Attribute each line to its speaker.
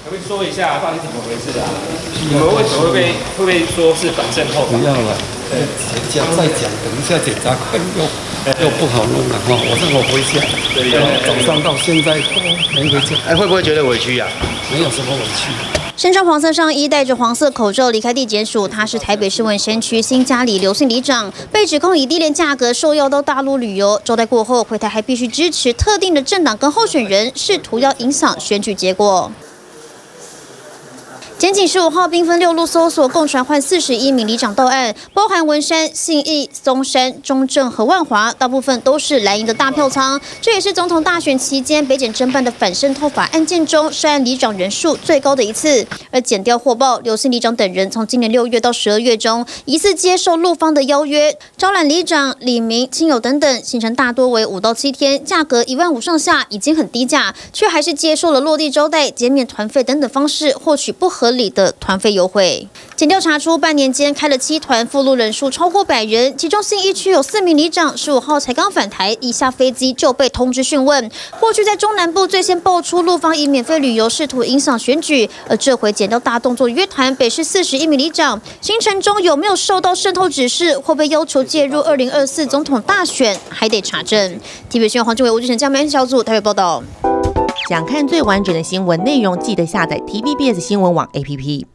Speaker 1: 可不可以说一下到底怎么回事啊？你们为什么会不会说是反正后？
Speaker 2: 不要了，再讲，等一下检察官又不好弄了哈。我回家，早上到现在都没回家。
Speaker 3: 会不会觉得委屈啊？
Speaker 2: 没有什么委屈。
Speaker 4: 身穿黄色上衣，戴着黄色口罩离开地检署。他是台北市文山区新嘉里刘姓里长，被指控以低廉价格受邀到大陆旅游。招待过后回台，还必须支持特定的政党跟候选人，试图要影响选举结果。检警15号兵分6路搜索，共传唤41名里长到案，包含文山、信义、松山、中正和万华，大部分都是蓝营的大票仓。这也是总统大选期间北检侦办的反渗透法案件中涉案里长人数最高的一次。而检调获报，刘姓里长等人从今年6月到12月中，疑似接受陆方的邀约，招揽里长、里民、亲友等等，行程大多为5到7天，价格1万5上下，已经很低价，却还是接受了落地招待、减免团费等等方式，获取不合理的团费优惠。检调查出半年间开了7团，附录人数超过100人，其中信义区有4名里长15号才刚返台，一下飞机就被通知讯问。过去在中南部最先爆出陆方以免费旅游试图影响选举，而这回检调大动作约谈北市41名里长，行程中有没有受到渗透指示，会被要求介入2024总统大选，还得查证。TVB 新闻黄俊伟、吴志成、江美小组台北报道。
Speaker 5: 想看最完整的新闻内容，记得下载 TVBS 新闻网 APP。